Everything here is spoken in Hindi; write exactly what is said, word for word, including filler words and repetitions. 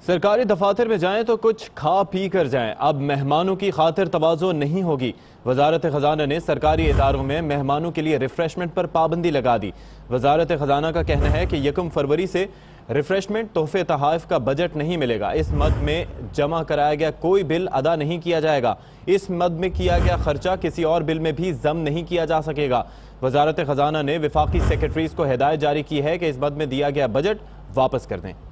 सरकारी दफातर में जाएं तो कुछ खा पी कर जाएं। अब मेहमानों की खातिर तवाज़ो नहीं होगी। वजारत खजाना ने सरकारी इदारों में मेहमानों के लिए रिफ्रेशमेंट पर पाबंदी लगा दी। वजारत खजाना का कहना है कि यकम फरवरी से रिफ्रेशमेंट तोहफे तहाइफ का बजट नहीं मिलेगा। इस मद में जमा कराया गया कोई बिल अदा नहीं किया जाएगा। इस मद में किया गया खर्चा किसी और बिल में भी जम नहीं किया जा सकेगा। वजारत खजाना ने विफाकी सेक्रेटरीज को हिदायत जारी की है कि इस मद में दिया गया बजट वापस कर दें।